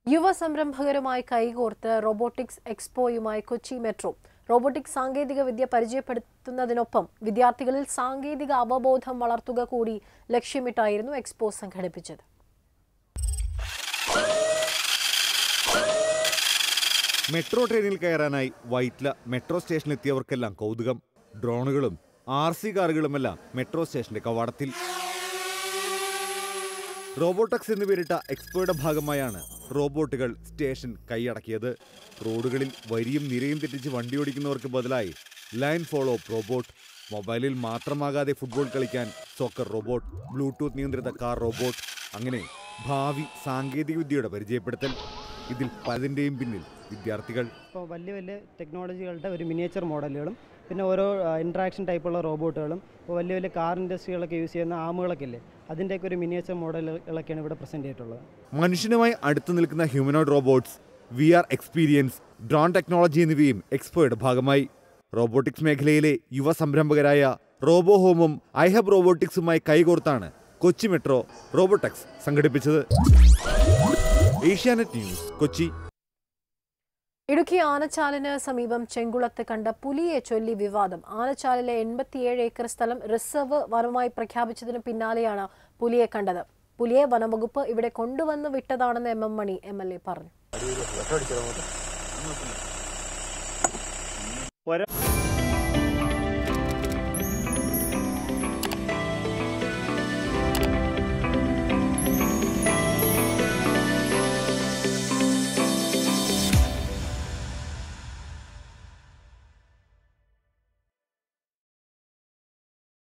യുവ സംരംഭകരുമായി കൈകോർത്ത് റോബോട്ടിക്സ് എക്സ്പോയുമായി കൊച്ചി മെട്രോ. റോബോട്ടിക്സ് സാങ്കേതിക വിദ്യ പരിചയപ്പെടുത്തുന്നതിനൊപ്പം വിദ്യാർത്ഥികളിൽ സാങ്കേതിക അവബോധം വളർത്തുക കൂടി ലക്ഷ്യമിട്ടായിരുന്നു എക്സ്പോ സംഘടിപ്പിച്ചത്. മെട്രോ ട്രെയിനിൽ കയറാനായി വൈറ്റ്ല മെട്രോ സ്റ്റേഷനിലെത്തിയവർക്കെല്ലാം കൗതുകം. ഡ്രോണുകളും RC കാറുകളുമെല്ലാം മെട്രോ സ്റ്റേഷന്റെ കവാടത്തിൽ. റോബോട്ടക്സ് എന്ന് പേരിട്ട എക്സ്പോയുടെ ഭാഗമായാണ് റോബോട്ടുകൾ സ്റ്റേഷൻ കൈയടക്കിയത്. റോഡുകളിൽ വരിയും നിരയും തെറ്റിച്ച് വണ്ടിയോടിക്കുന്നവർക്ക് ബദലായി ലൈൻ ഫോളോ റോബോട്ട്, മൊബൈലിൽ മാത്രമാകാതെ ഫുട്ബോൾ കളിക്കാൻ സോക്കർ റോബോട്ട്, ബ്ലൂടൂത്ത് നിയന്ത്രിത കാർ റോബോട്ട്, അങ്ങനെ ഭാവി സാങ്കേതിക വിദ്യയുടെ പരിചയപ്പെടുത്തൽ. ഇതിൽ പലതിൻ്റെയും പിന്നിൽ വിദ്യാർത്ഥികൾ. ഇപ്പോൾ വലിയ വലിയ ടെക്നോളജികളുടെ ഒരു മിനിയേച്ചർ മോഡലുകളും പിന്നെ ഓരോ ഇൻട്രാക്ഷൻ ടൈപ്പുള്ള റോബോട്ടുകളും ഇപ്പോൾ വലിയ വലിയ കാർ ഇൻഡസ്ട്രികളൊക്കെ യൂസ് ചെയ്യുന്ന ആമുകളൊക്കെ ഇല്ലേ, അതിൻ്റെയൊക്കെ ഒരു മിനിയേച്ചർ മോഡലുകളൊക്കെയാണ് ഇവിടെ പ്രസൻറ്റ് ചെയ്തിട്ടുള്ളത്. മനുഷ്യനുമായി അടുത്തു നിൽക്കുന്ന humanoid robots, VR experience, drone technology എന്നിവയും എക്സ്പോയുടെ ഭാഗമായി. റോബോട്ടിക്സ് മേഖലയിലെ യുവ സംരംഭകരായ റോബോ ഹോമും ഐഹബ് റോബോട്ടിക്സുമായി കൈകോർത്താണ് കൊച്ചി മെട്രോ റോബോട്ടക്സ് സംഘടിപ്പിച്ചത്. ഏഷ്യാനെറ്റ് ന്യൂസ്, കൊച്ചി. ഇടുക്കി ആനച്ചാലിന് സമീപം ചെങ്കുളത്ത് കണ്ട പുലിയെ ചൊല്ലി വിവാദം. ആനച്ചാലിലെ 87 ഏക്കർ സ്ഥലം റിസർവ് വനമായി പ്രഖ്യാപിച്ചതിന് പിന്നാലെയാണ് പുലിയെ കണ്ടത്. പുലിയെ വനംവകുപ്പ് ഇവിടെ കൊണ്ടുവന്ന് വിട്ടതാണെന്ന് MM മണി MLA പറഞ്ഞു.